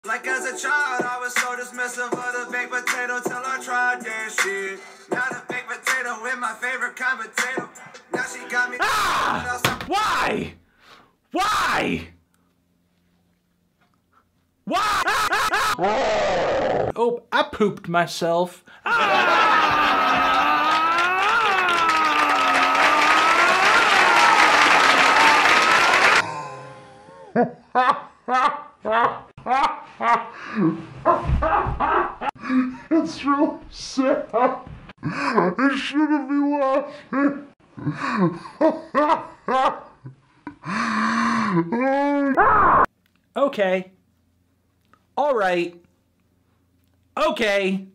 Like as a child, I was so dismissive of the baked potato till I tried that shit. Now the baked potato with my favorite kind of potato. Now she got me. Why? Why? Why? Oh, I pooped myself. It's real sad. I shouldn't be laughing. Okay. All right. Okay.